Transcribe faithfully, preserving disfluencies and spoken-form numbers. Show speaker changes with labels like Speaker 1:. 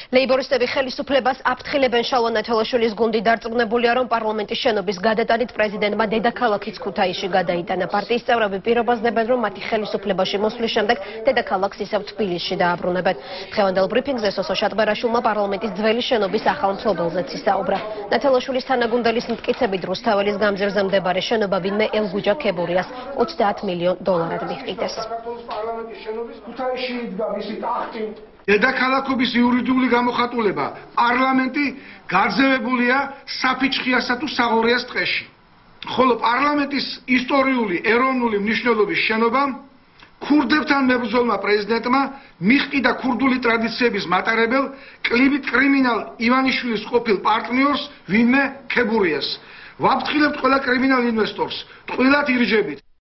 Speaker 1: ლეიბორისტები ხელისუფლებას აფრთხილებენ შალვა ნათელაშვილის გუნდი დარწმუნებულია, რომ პარლამენტის შენობის გადატანით პრეზიდენტმა დედაქალაქიც ქუთაისში გადაიტანა. პარტიის წევრები პირობას დებენ, რომ მათი ხელისუფლებაში მოსვლის შემდეგ დედაქალაქს ისევ თბილისში დააბრუნებენ. დღევანდელ ბრიფინგზე სოსო შატბერაშვილმა პარლამენტის ძველი შენობის ახალ მფლობელზეც ისაუბრა. ნათელაშვილის თანაგუნდელის მტკიცებით რუსთაველის გამზირზე მდებარე შენობა ვინმე ელგუჯა ქებურიას ოცდაათ მილიონ დოლარად მიჰყიდეს.
Speaker 2: დედაქალაქობის იურიდიული გამოხატულება პარლამენტი გაძევებულია საფიჩხიასა თუ საღორიას ტყეში. ხოლო პარლამენტის ისტორიული ეროვნული მნიშვნელობის შენობა ქურდებთან მებრძოლმა პრეზიდენტმა მიჰყიდა ქურდული ტრადიციების მატარებელ კლიმით კრიმინალ ივანიშვილის ყოფილ პარტნიორს ვინმე ქებურიას. ვაფრთხილებთ ყველა კრიმინალ ინვესტორს, ტყუილად ირჯებით.